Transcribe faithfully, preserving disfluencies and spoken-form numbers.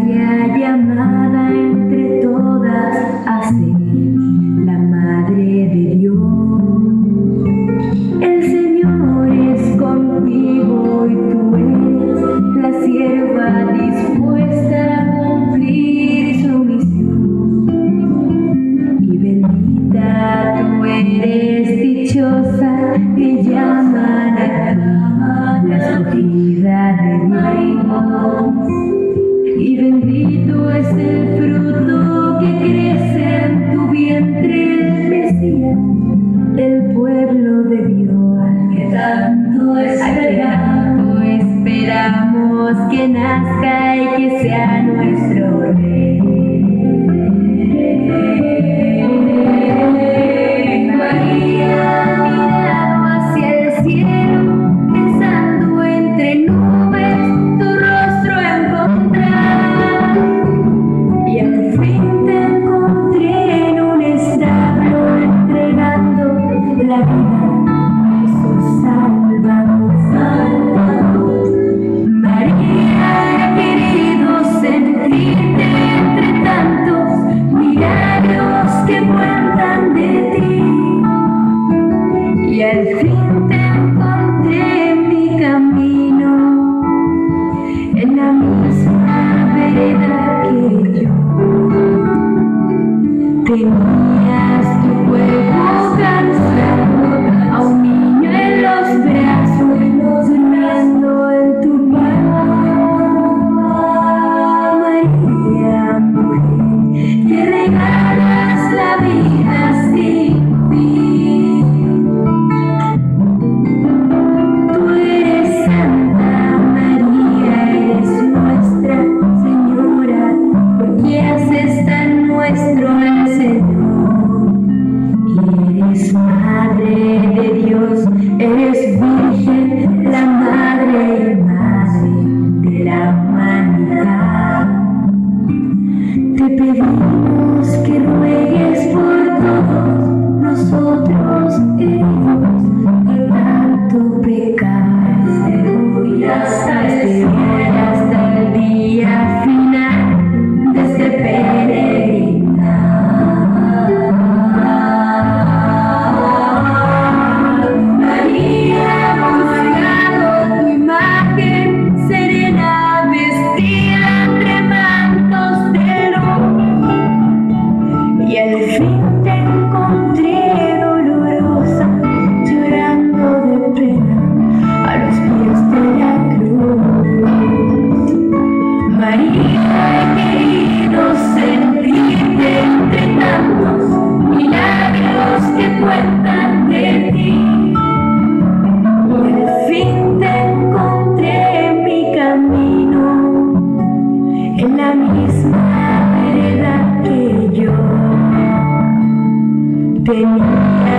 gracia llamada entre todas a ser la Madre de Dios. El Señor es contigo y tú eres la sierva dispuesta a cumplir su misión. Y bendita tú eres, dichosa, te llaman a cama la escogida de Dios. Y bendito es el fruto que crece en tu vientre, el Mesías, el pueblo de Dios, al que tanto esperamos, esperamos que nazca y que sea nuestro Rey. María ha mirado hacia el cielo, pensando entre nubes tu rostro encontrar, y al fin te encontré en un establo entregando la vida a Jesús Salvador. María, he querido sentirte entre tantos milagros que cuentan de ti, y al fin te encontré en mi camino, en la misma vereda que yo. Tenías tu cuerpo cansado, a un niño en los brazos, durmiendo en tu cama. María, mujer, te regalas la vida sin fin. Tú eres Santa María, eres nuestra Señora, porque haces tan nuestro al Señor. Y eres Madre de Dios, eres Virgen, la Madre y Madre de la humanidad. Te pedimos que ruegues por todos nosotros heridos de tanto pecado, desde hoy hasta, desde hoy hasta el día final de este peregrinar. María, buscando tu imagen serena, vestida entre mantos de luz, y al fin te encontré dolorosa, llorando de pena a los pies de la cruz. María, he querido sentirte entre tantos milagros que cuentan de ti, y al fin te encontré en mi camino, en la misma vereda que yo. Tenía